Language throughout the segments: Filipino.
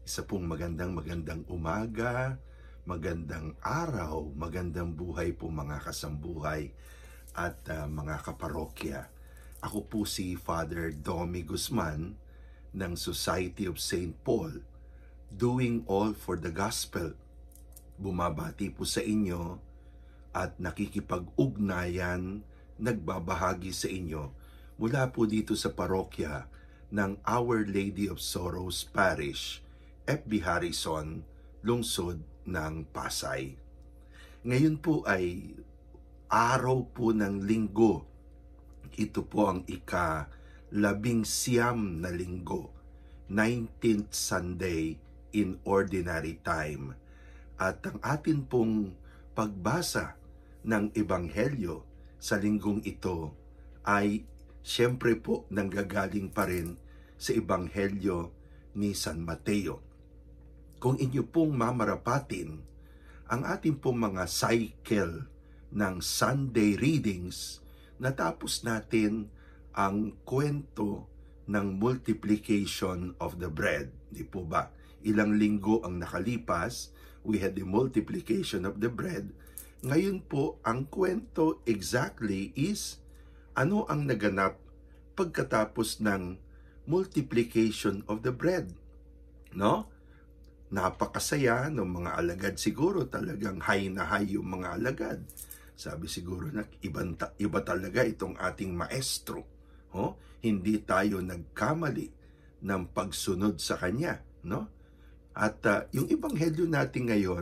Isa pong magandang umaga, magandang araw, magandang buhay po mga kasambuhay at mga kaparokya. Ako po si Father Domi Guzman ng Society of St. Paul, doing all for the gospel. Bumabati po sa inyo at nakikipag-ugnayan, nagbabahagi sa inyo mula po dito sa parokya ng Our Lady of Sorrows Parish, FB Harrison, lungsod ng Pasay. Ngayon po ay araw po ng linggo. Ito po ang ika-19 na linggo, 19th Sunday in Ordinary Time. At ang atin pong pagbasa ng Ebanghelyo sa linggong ito ay siyempre po nanggagaling pa rin sa Ebanghelyo ni San Mateo. Kung inyo pong mamarapatin ang ating pong mga cycle ng Sunday readings, natapos natin ang kwento ng multiplication of the bread. Di po ba? Ilang linggo ang nakalipas, we had the multiplication of the bread. Ngayon po, ang kwento exactly is ano ang naganap pagkatapos ng multiplication of the bread. No? Napakasaya ng mga alagad siguro, talagang high na high yung mga alagad. Sabi siguro na iba talaga itong ating maestro. Oh? Hindi tayo nagkamali ng pagsunod sa kanya. No? At yung ebanghelyo natin ngayon,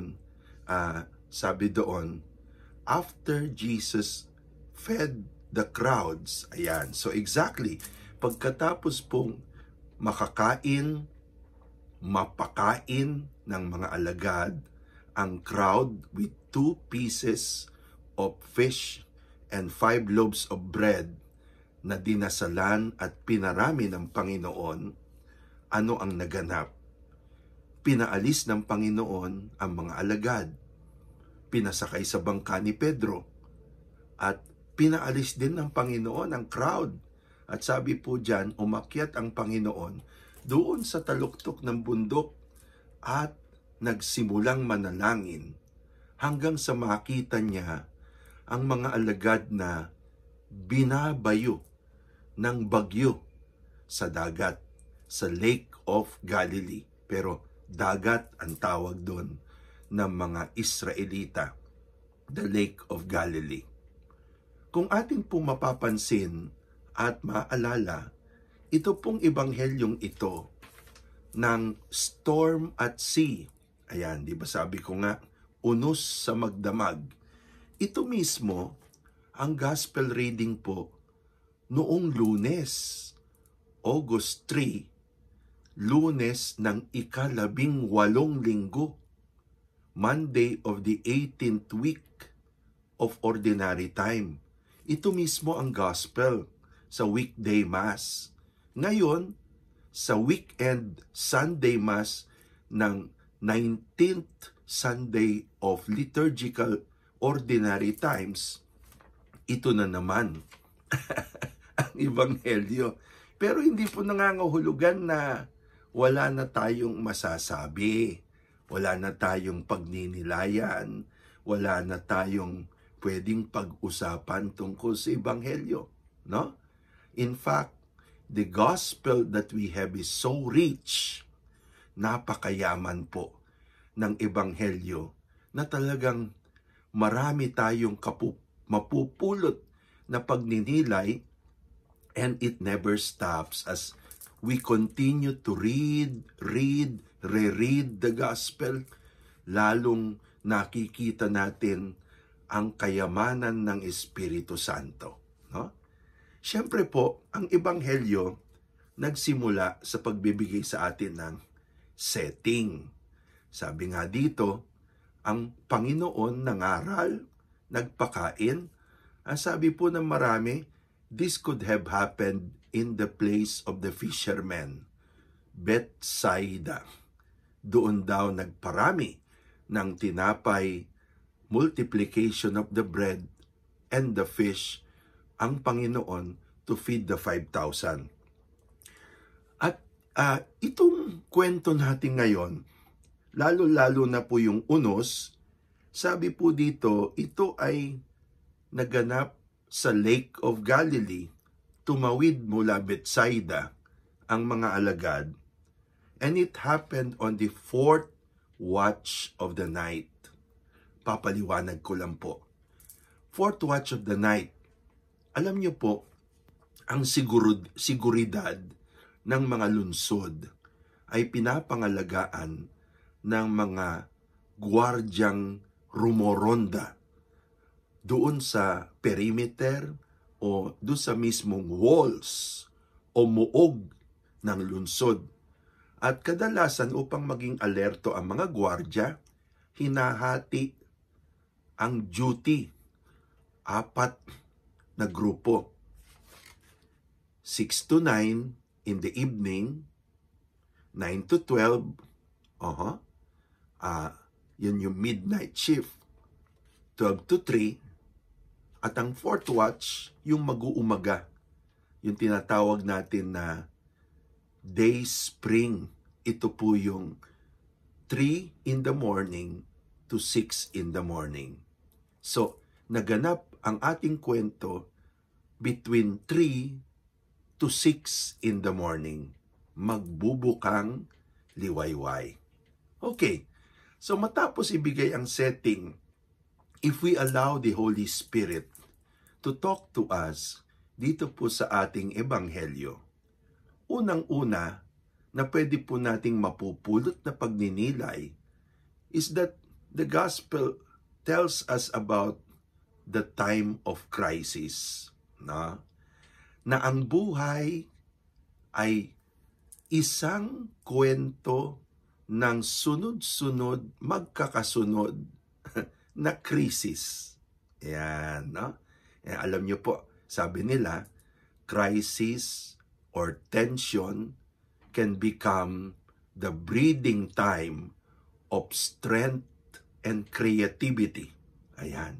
sabi doon, after Jesus fed the crowds, ayan. So exactly, pagkatapos pong makakain, mapakain ng mga alagad, ang crowd with 2 pieces of fish and 5 loaves of bread na dinasalan at pinarami ng Panginoon, ano ang naganap? Pinaalis ng Panginoon ang mga alagad, pinasakay sa bangka ni Pedro, at pinaalis din ng Panginoon ang crowd. At sabi po dyan, umakyat ang Panginoon doon sa taluktok ng bundok at nagsimulang manalangin hanggang sa makita niya ang mga alagad na binabayo ng bagyo sa dagat, sa Lake of Galilee. Pero dagat ang tawag doon ng mga Israelita, the Lake of Galilee. Kung atin pong mapapansin at maalala, ito pong ebanghelyong ito ng storm at sea. Ayan, di ba sabi ko nga, unos sa magdamag. Ito mismo ang gospel reading po noong Lunes, August 3, Lunes ng ika-18 linggo, Monday of the 18th week of Ordinary Time. Ito mismo ang gospel sa weekday mass. Ngayon, sa weekend Sunday mass ng 19th Sunday of Liturgical Ordinary Times, ito na naman ang ebanghelyo. Pero hindi po nangangahulugan na wala na tayong masasabi, wala na tayong pagninilayan, wala na tayong pwedeng pag-usapan tungkol sa ebanghelyo, no? In fact, the gospel that we have is so rich, napakayaman po ng ebanghelyo na talagang marami tayong mapupulot na pagninilay, and it never stops as we continue to read, reread the gospel. Lalong nakikita natin ang kayamanan ng Espiritu Santo. No? Siyempre po, ang ebanghelyo nagsimula sa pagbibigay sa atin ng setting. Sabi nga dito, ang Panginoon nangaral, nagpakain. Ang sabi po ng marami, this could have happened in the place of the fishermen, Bethsaida. Doon daw nagparami ng tinapay, multiplication of the bread and the fish, ang Panginoon to feed the 5,000. At Itong kwento natin ngayon, lalo-lalo na po yung unos, sabi po dito, ito ay naganap sa Lake of Galilee. Tumawid mula Bethsaida ang mga alagad, and it happened on the 4th watch of the night. Papaliwanag ko lang po. 4th watch of the night. Alam niyo po, ang siguridad ng mga lungsod ay pinapangalagaan ng mga gwardyang rumoronda doon sa perimeter o doon sa mismong walls o muog ng lungsod. At kadalasan upang maging alerto ang mga gwardya, hinahati ang duty. 4 na grupo. 6 to 9 in the evening, 9 to 12, yun yung midnight shift, 12 to 3, at ang 4th watch, yung mag-uumaga, yung tinatawag natin na day spring. Ito po yung 3 in the morning to 6 in the morning. So, naganap ang ating kwento between 3 to 6 in the morning. Magbubukang liwayway. Okay, so matapos ibigay ang setting, if we allow the Holy Spirit to talk to us dito po sa ating ebanghelyo, unang-una na pwede po nating mapupulot na pagninilay is that the gospel tells us about the time of crisis. Na ang buhay ay isang kwento ng sunod-sunod, magkakasunod na krisis. Yan, no? Alam niyo po, sabi nila, crisis or tension can become the breeding time of strength and creativity. Ayan.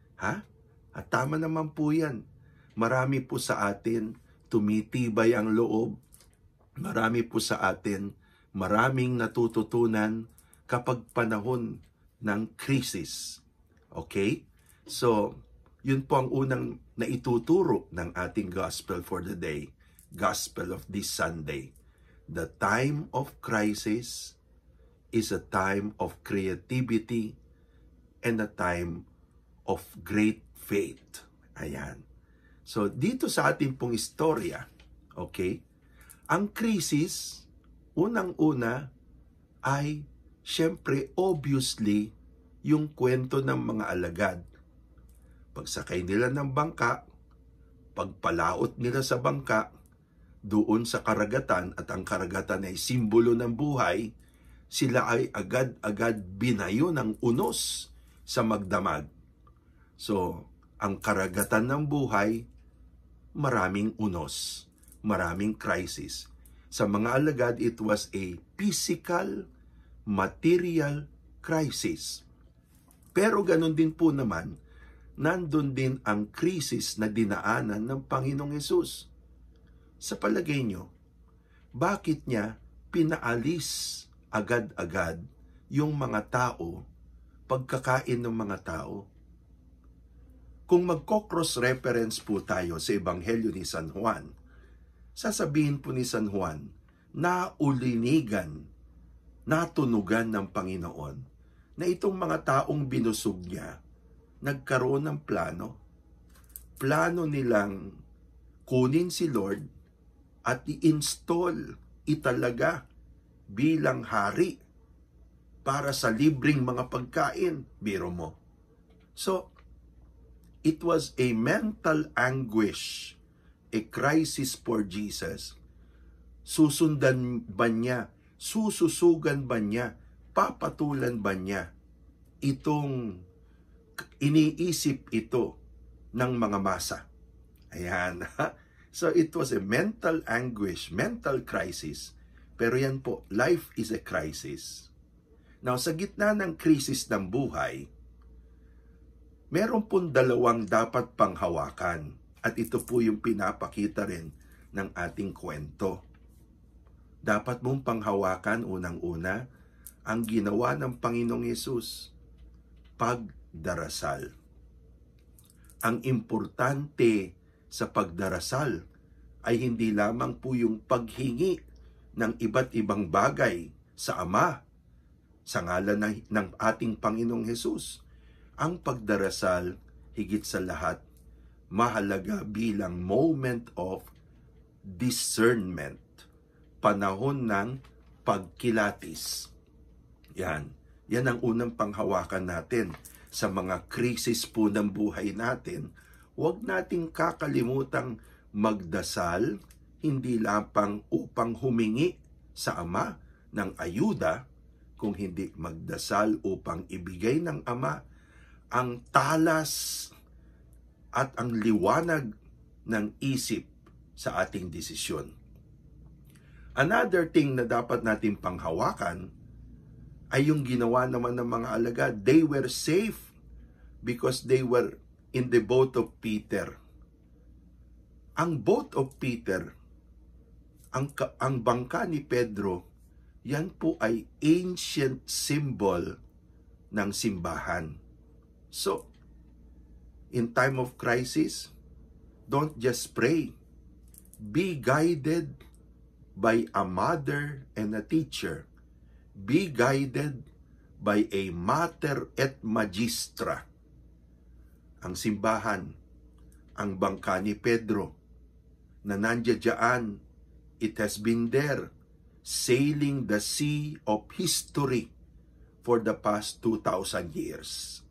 At tama naman po yan. Marami po sa atin, tumitibay ang loob. Marami po sa atin, maraming natututunan kapag panahon ng krisis. Okay? So, yun po ang unang naituturo ng ating gospel for the day. Gospel of this Sunday. The time of crisis is a time of creativity and a time of great faith. Ayan. So, dito sa ating pong istorya, okay, ang krisis, unang-una, ay, syempre, obviously, yung kwento ng mga alagad. Pagsakay nila ng bangka, pagpalaot nila sa bangka, doon sa karagatan, at ang karagatan ay simbolo ng buhay, sila ay agad-agad binayo ng unos sa magdamag. So, ang karagatan ng buhay, maraming unos, maraming crisis. Sa mga alagad, it was a physical, material crisis. Pero ganun din po naman, nandun din ang krisis na dinaanan ng Panginoong Hesus. Sa palagay nyo, bakit niya pinaalis agad-agad yung mga tao, pagkakain ng mga tao? Kung magko-cross-reference po tayo sa Ebanghelyo ni San Juan, sasabihin po ni San Juan, naulinigan, natunugan ng Panginoon, na itong mga taong binusog niya, nagkaroon ng plano. Plano nilang kunin si Lord at i-install, italaga bilang hari para sa libreng mga pagkain. Biro mo. So, it was a mental anguish, a crisis for Jesus. Susundan ba niya? Sususugan ba niya? Papatulan ba niya? Itong iniisip ito ng mga masa. Ayan. So it was a mental anguish, mental crisis. Pero yan po, life is a crisis. Now, sa gitna ng krisis ng buhay, meron pong dalawang dapat panghawakan. At ito po yung pinapakita rin ng ating kwento. dapat mong panghawakan unang-una ang ginawa ng Panginoong Hesus, pagdarasal. Ang importante sa pagdarasal ay hindi lamang po yung paghingi ng iba't ibang bagay sa Ama sa ngalan ng ating Panginoong Hesus. Ang pagdarasal, higit sa lahat, mahalaga bilang moment of discernment, panahon ng pagkilatis. Yan ang unang panghawakan natin sa mga krisis po ng buhay natin. Huwag nating kakalimutang magdasal, hindi lamang upang humingi sa Ama ng ayuda, kung hindi magdasal upang ibigay ng Ama ang talas at ang liwanag ng isip sa ating desisyon. Another thing na dapat natin panghawakan ay yung ginawa naman ng mga alagad. They were safe because they were in the boat of Peter. Ang boat of Peter, ang bangka ni Pedro, yan po ay ancient symbol ng simbahan. So, in time of crisis, don't just pray. Be guided by a mother and a teacher. Be guided by a mater et magistra. Ang simbahan, ang bangka ni Pedro, na nandiyan, it has been there, sailing the sea of history for the past 2,000 years.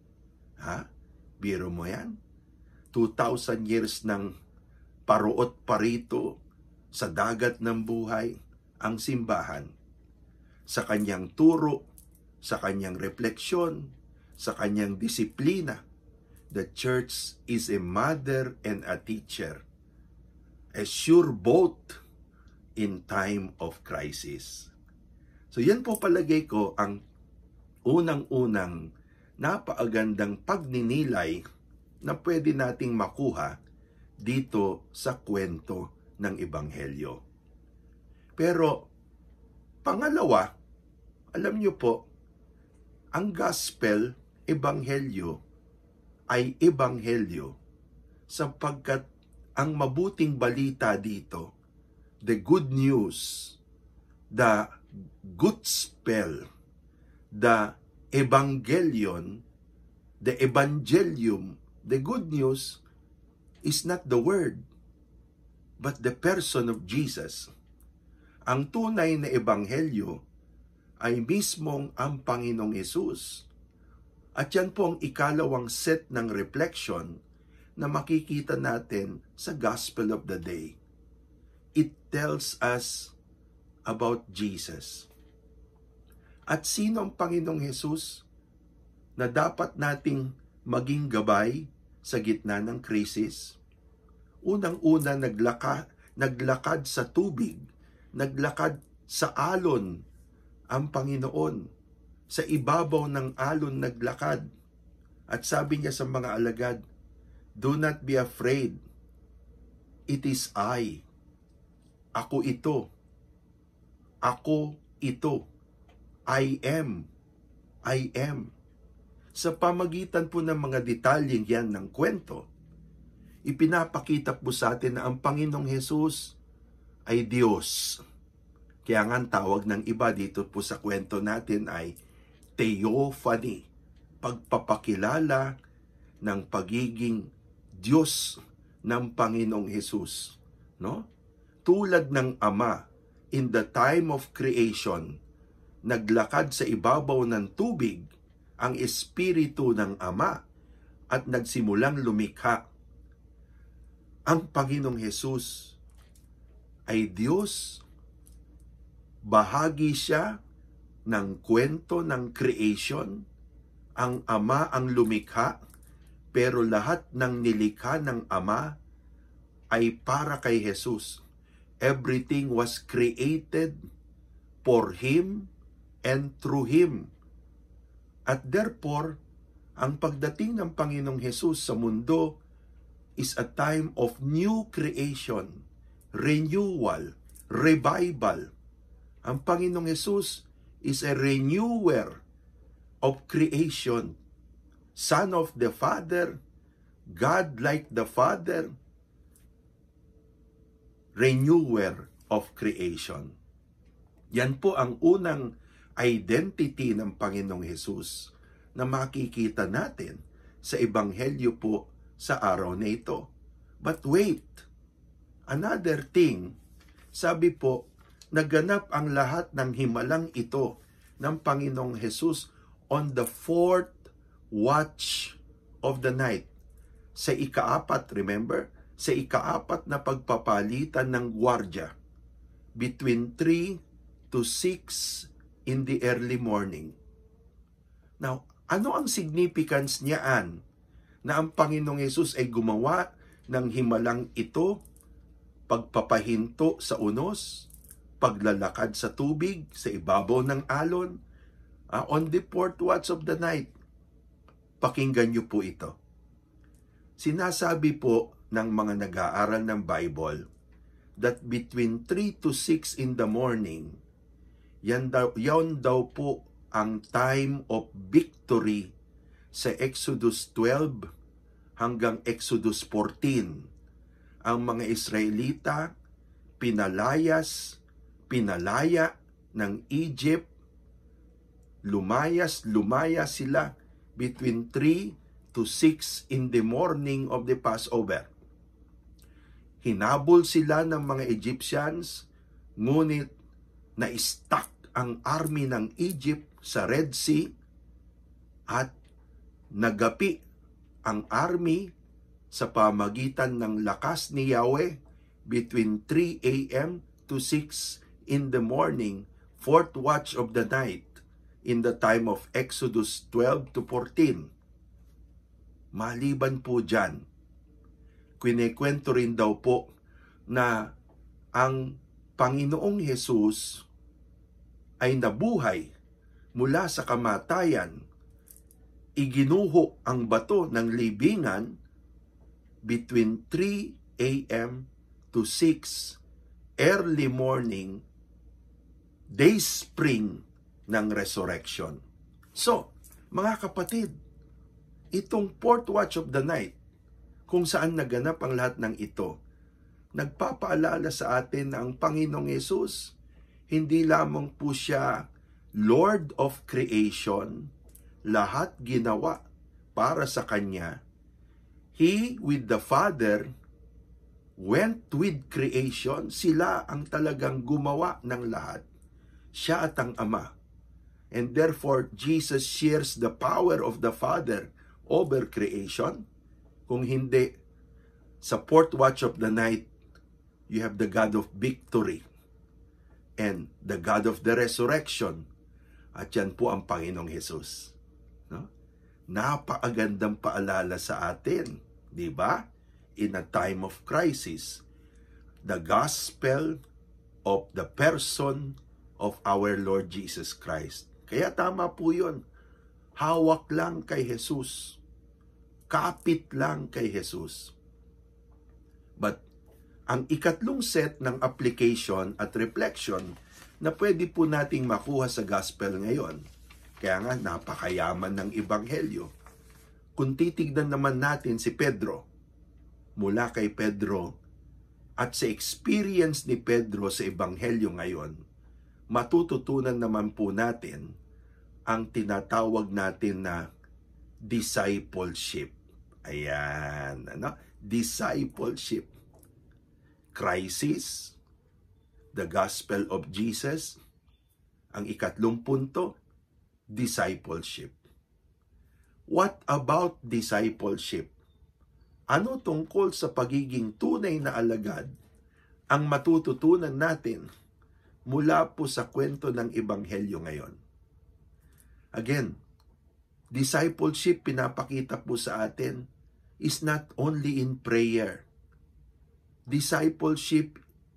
Biro mo yan? 2,000 years ng paruot parito sa dagat ng buhay, ang simbahan. Sa kanyang turo, sa kanyang refleksyon, sa kanyang disiplina, the church is a mother and a teacher, a sure boat in time of crisis. So yan po palagay ko ang unang-unang napakagandang pagninilay na pwede nating makuha dito sa kwento ng Ebanghelyo. Pero pangalawa, alam niyo po, ang gospel, ebanghelyo, ay ebanghelyo sapagkat ang mabuting balita dito, the good news, the gospel, the evangelion, the evangelium, the good news is not the word, but the person of Jesus. Ang tunay na ebanghelyo ay mismong ang Panginoong Hesus. At yan po ang ikalawang set ng reflection na makikita natin sa Gospel of the Day. It tells us about Jesus. At sino ang Panginoong Hesus na dapat nating maging gabay sa gitna ng krisis? Unang-una, naglakad sa tubig, naglakad sa alon ang Panginoon. Sa ibabaw ng alon naglakad. At sabi niya sa mga alagad, do not be afraid. It is I. Ako ito. Ako ito. I am. I am. Sa pamagitan po ng mga detalyeng yan ng kwento, ipinapakita po sa atin na ang Panginoong Hesus ay Diyos. Kaya nga ang tawag ng iba dito po sa kwento natin ay theophany, pagpapakilala ng pagiging Diyos ng Panginoong Hesus. No? Tulad ng Ama, in the time of creation, naglakad sa ibabaw ng tubig ang Espiritu ng Ama at nagsimulang lumikha. Ang Panginoong Hesus ay Diyos. Bahagi siya ng kwento ng creation. Ang Ama ang lumikha, pero lahat ng nilikha ng Ama ay para kay Hesus. Everything was created for Him and through Him. At therefore, ang pagdating ng Panginoong Hesus sa mundo is a time of new creation, renewal, revival. Ang Panginoong Jesus is a renewer of creation. Son of the Father, God like the Father, renewer of creation. Yan po ang unang identity ng Panginoong Jesus na makikita natin sa Ebanghelyo po sa araw na ito. But wait, another thing, sabi po, naganap ang lahat ng himalang ito ng Panginoong Jesus on the 4th watch of the night. Sa ikaapat, remember? Sa ikaapat na pagpapalitan ng gwardya, between 3 to 6 in the early morning. Now, ano ang significance niyaan na ang Panginoong Yesus ay gumawa ng himalang ito, pagpapahinto sa unos, paglalakad sa tubig, sa ibabaw ng alon, on the 4th watch of the night? Pakinggan niyo po ito. Sinasabi po ng mga nag-aaral ng Bible that between 3 to 6 in the morning, yan daw po ang time of victory sa Exodus 12 hanggang Exodus 14. Ang mga Israelita pinalaya ng Egypt, lumaya sila between 3 to 6 in the morning of the Passover. Hinabol sila ng mga Egyptians, ngunit na-stuck ang army ng Egypt sa Red Sea at nagapi ang army sa pamagitan ng lakas ni Yahweh between 3 a.m. to 6 in the morning, 4th watch of the night, in the time of Exodus 12 to 14. Maliban po dyan, kinikwento rin daw po na ang Panginoong Jesus ay nabuhay mula sa kamatayan, iginuho ang bato ng libingan between 3 a.m. to 6 early morning, day spring ng resurrection. So, mga kapatid, itong 4th watch of the night, kung saan naganap ang lahat ng ito, nagpapaalala sa atin na ang Panginoong Yesus, hindi lamang po siya Lord of creation, lahat ginawa para sa Kanya. He with the Father went with creation. Sila ang talagang gumawa ng lahat. Siya at ang Ama. And therefore, Jesus shares the power of the Father over creation. Kung hindi, sa 4th watch of the night, you have the God of victory and the God of the resurrection. At yan po ang Panginoong Jesus. No? Napakagandang paalala sa atin, di ba? In a time of crisis, the gospel of the person of our Lord Jesus Christ. Kaya tama po yun. Hawak lang kay Jesus. Kapit lang kay Jesus. But ang ikatlong set ng application at reflection na pwede po nating makuha sa gospel ngayon, kaya nga napakayaman ng ebanghelyo. Kung titignan naman natin si Pedro, mula kay Pedro at sa experience ni Pedro sa ebanghelyo ngayon, matututunan naman po natin ang tinatawag natin na discipleship. Ayan, ano? Discipleship. Crisis, the gospel of Jesus. Ang ikatlong punto, discipleship. What about discipleship? Ano tungkol sa pagiging tunay na alagad ang matututunan natin mula po sa kwento ng ebanghelyo ngayon? Again, discipleship, pinapakita po sa atin, is not only in prayer. Discipleship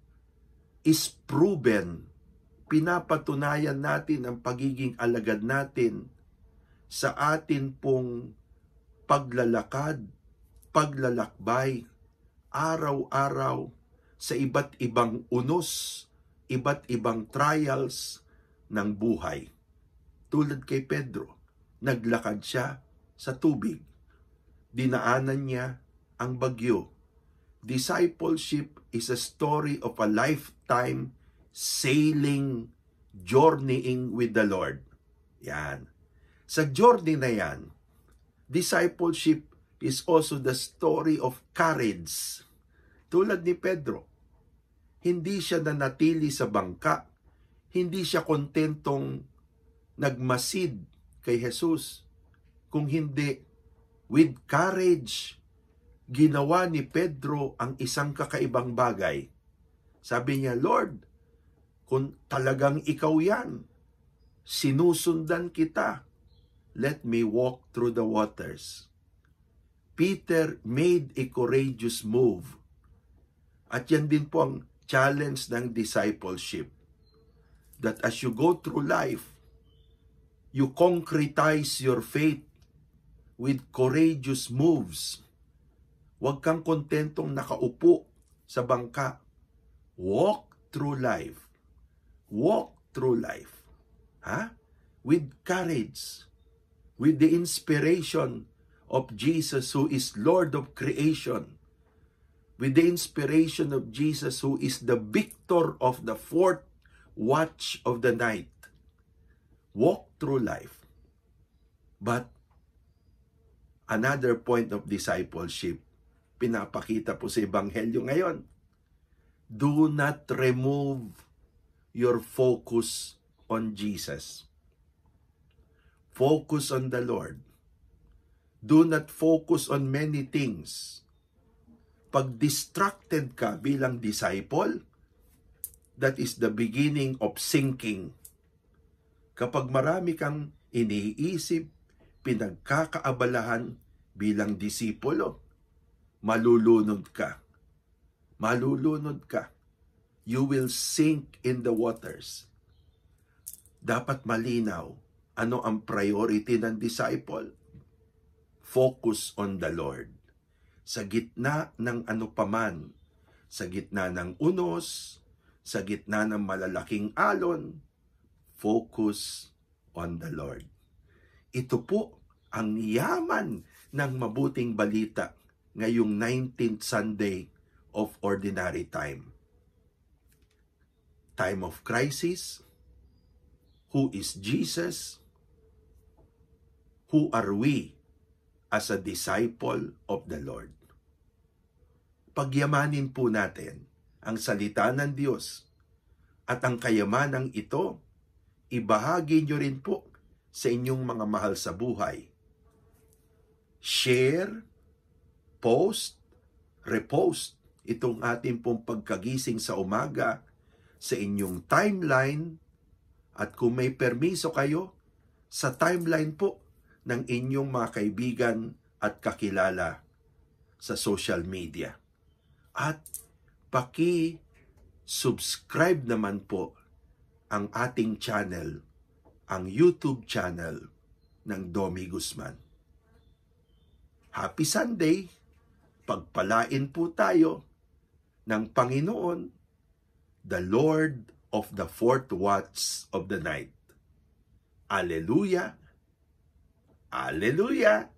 is proven. Pinapatunayan natin ang pagiging alagad natin sa atin pong paglalakad, paglalakbay, araw-araw sa iba't ibang unos iba't ibang trials ng buhay. Tulad kay Pedro, naglakad siya sa tubig. Dinaanan niya ang bagyo. Discipleship is a story of a lifetime sailing, journeying with the Lord. Yan. Sa journey na yan, discipleship is also the story of courage. Tulad ni Pedro, hindi siya nanatili sa bangka, hindi siya kontentong nagmasid kay Jesus. Kung hindi, with courage, ginawa ni Pedro ang isang kakaibang bagay. Sabi niya, Lord, kung talagang ikaw yan, sinusundan kita. Let me walk through the waters. Peter made a courageous move. At yan din po ang challenge ng discipleship. That as you go through life, you concretize your faith with courageous moves. Huwag kang kontentong nakaupo sa bangka. Walk through life. Walk through life. With courage. With the inspiration of Jesus who is Lord of creation. With the inspiration of Jesus who is the victor of the fourth watch of the night. Walk through life. But another point of discipleship, pinapakita po sa Ebanghelyo ngayon, do not remove your focus on Jesus. Focus on the Lord. Do not focus on many things. Pag distracted ka bilang disciple, that is the beginning of sinking. Kapag marami kang iniisip, pinagkakaabalahan bilang disipulo, malulunod ka. Malulunod ka. You will sink in the waters. Dapat malinaw ano ang priority ng disciple. Focus on the Lord. Sa gitna ng ano paman, sa gitna ng unos, sa gitna ng malalaking alon, focus on the Lord. Ito po ang yaman ng mabuting balita ngayong 19th Sunday of Ordinary Time. Time of crisis. Who is Jesus? Who are we as a disciple of the Lord? Pagyamanin po natin ang salita ng Diyos at ang kayamanang ito, ibahagi nyo rin po sa inyong mga mahal sa buhay. Share, post, repost itong ating pong pagkagising sa umaga sa inyong timeline at kung may permiso kayo, sa timeline po ng inyong mga kaibigan at kakilala sa social media. At paki-subscribe naman po ang ating channel, ang YouTube channel ng Domi Guzman. Happy Sunday! Pagpalain po tayo ng Panginoon, the Lord of the fourth watch of the night. Alleluia! Alleluia!